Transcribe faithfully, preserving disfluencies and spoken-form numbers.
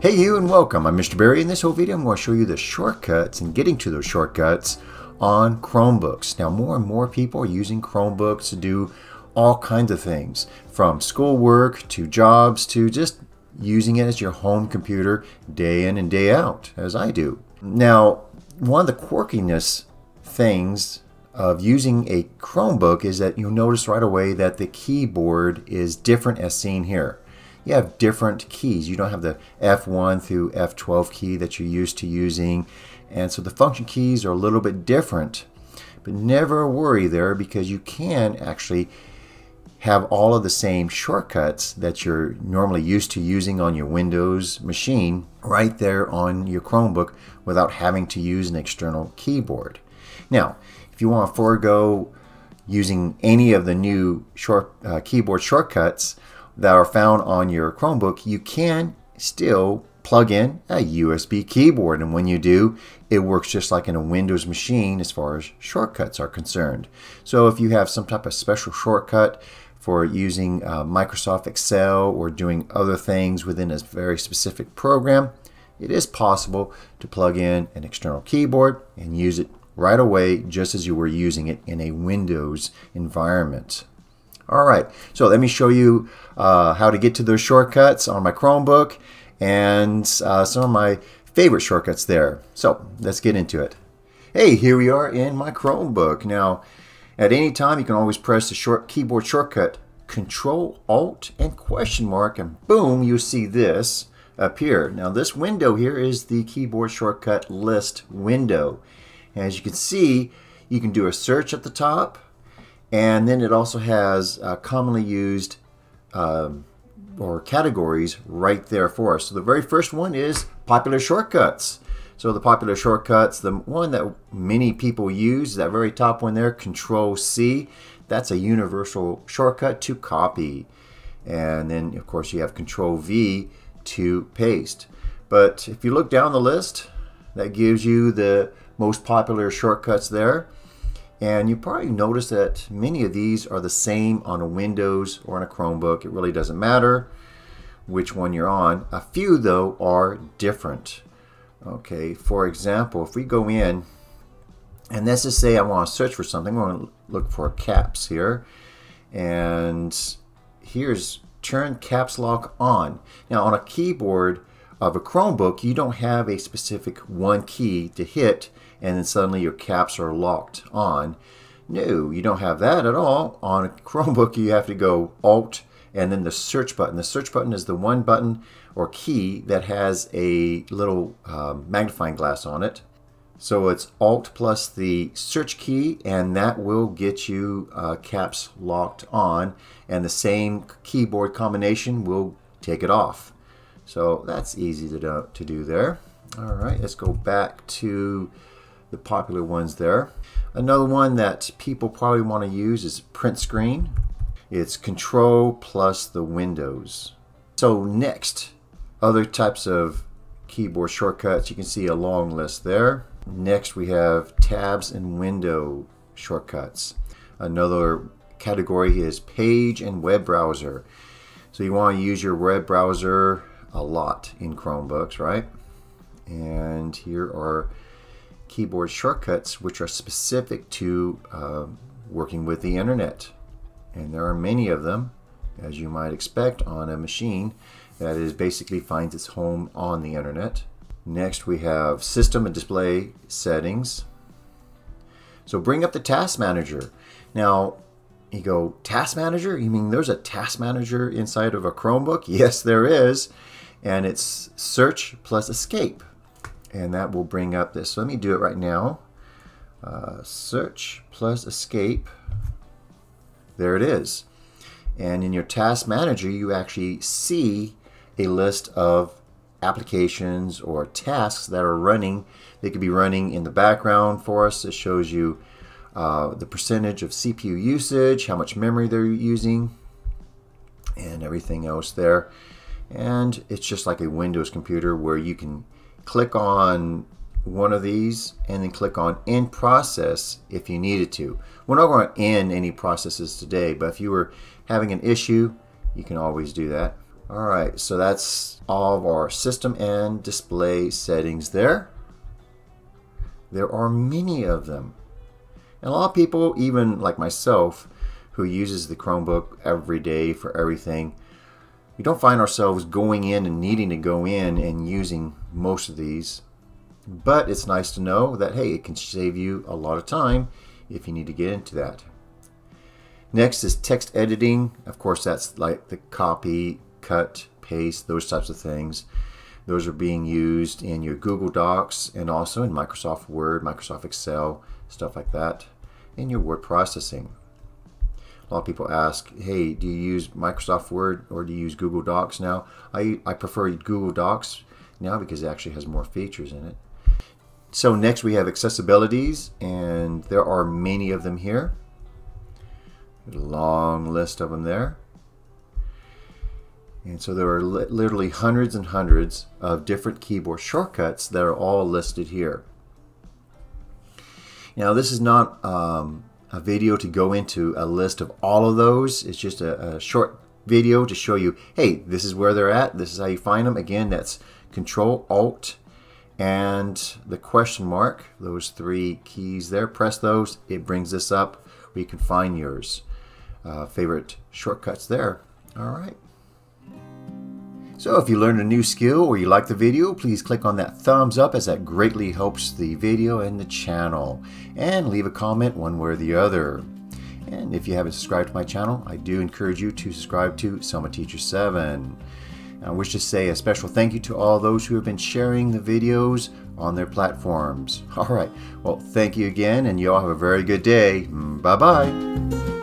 Hey you and welcome, I'm Mister Barry. In this whole video I'm going to show you the shortcuts and getting to those shortcuts on Chromebooks. Now more and more people are using Chromebooks to do all kinds of things, from schoolwork to jobs to just using it as your home computer day in and day out, as I do. Now one of the quirkiness things of using a Chromebook is that you'll notice right away that the keyboard is different as seen here. You have different keys. You don't have the F one through F twelve key that you're used to using, and so the function keys are a little bit different. But never worry there, because you can actually have all of the same shortcuts that you're normally used to using on your Windows machine right there on your Chromebook without having to use an external keyboard. Now, if you want to forego using any of the new short uh, keyboard shortcuts that are found on your Chromebook, you can still plug in a U S B keyboard, and when you do, it works just like in a Windows machine as far as shortcuts are concerned. So if you have some type of special shortcut for using uh, Microsoft Excel or doing other things within a very specific program, it is possible to plug in an external keyboard and use it right away just as you were using it in a Windows environment. Alright, so let me show you uh, how to get to those shortcuts on my Chromebook and uh, some of my favorite shortcuts there. So let's get into it. Hey, here we are in my Chromebook. Now, at any time you can always press the short keyboard shortcut Control Alt and question mark, and boom, you see this appear. Now this window here is the keyboard shortcut list window. As you can see, you can do a search at the top, and then it also has uh, commonly used um, or categories right there for us. So the very first one is popular shortcuts. So the popular shortcuts, the one that many people use, that very top one there, Control C, that's a universal shortcut to copy. And then of course you have Control V to paste. But if you look down the list, that gives you the most popular shortcuts there. And you probably notice that many of these are the same on a Windows or on a Chromebook. It really doesn't matter which one you're on. A few though are different. Okay, for example, if we go in and let's just say I want to search for something, I want to look for caps here, and here's turn caps lock on. Now on a keyboard of a Chromebook, you don't have a specific one key to hit and then suddenly your caps are locked on. No, you don't have that at all. On a Chromebook you have to go Alt and then the search button. The search button is the one button or key that has a little uh, magnifying glass on it. So it's Alt plus the search key, and that will get you uh, caps locked on, and the same keyboard combination will take it off. So that's easy to do, to do there. Alright, let's go back to the popular ones there. Another one that people probably want to use is print screen. It's Control plus the Windows. So next, other types of keyboard shortcuts. You can see a long list there. Next we have tabs and window shortcuts. Another category is page and web browser. So you want to use your web browser a lot in Chromebooks, right? And here are keyboard shortcuts which are specific to uh, working with the internet, and there are many of them, as you might expect on a machine that is basically finds its home on the internet. Next we have system and display settings. So bring up the task manager. Now you go, task manager? You mean there's a task manager inside of a Chromebook? Yes, there is, and it's search plus escape. And that will bring up this. So let me do it right now. Uh, search plus escape. There it is. And in your task manager, you actually see a list of applications or tasks that are running. They could be running in the background for us. It shows you uh, the percentage of C P U usage, how much memory they're using, and everything else there. And it's just like a Windows computer where you can click on one of these and then click on end process if you needed to. We're not going to end any processes today, but if you were having an issue, you can always do that. Alright, so that's all of our system and display settings there. There are many of them. And a lot of people, even like myself, who uses the Chromebook every day for everything, we don't find ourselves going in and needing to go in and using most of these. But it's nice to know that, hey, it can save you a lot of time if you need to get into that. Next is text editing. Of course, that's like the copy, cut, paste, those types of things. Those are being used in your Google Docs and also in Microsoft Word, Microsoft Excel, stuff like that, in your word processing. A lot of people ask, hey, do you use Microsoft Word or do you use Google Docs now? I, I prefer Google Docs now because it actually has more features in it. So next we have accessibilities, and there are many of them here. A long list of them there. And so there are li literally hundreds and hundreds of different keyboard shortcuts that are all listed here. Now this is not um, a video to go into a list of all of those. It's just a, a short video to show you, hey, this is where they're at. This is how you find them. Again, that's Control Alt and the question mark. Those three keys there. Press those. It brings this up where you can find yours. Uh, favorite shortcuts there. All right. So if you learned a new skill or you like the video, please click on that thumbs up, as that greatly helps the video and the channel. And leave a comment one way or the other. And if you haven't subscribed to my channel, I do encourage you to subscribe to Selma Teacher seven. I wish to say a special thank you to all those who have been sharing the videos on their platforms. All right, well, thank you again, and you all have a very good day. Bye-bye.